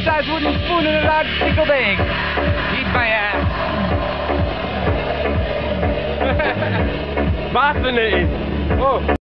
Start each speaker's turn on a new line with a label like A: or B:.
A: life-size wooden spoon and a large pickled egg. Eat my ass.
B: Fascinating. Oh.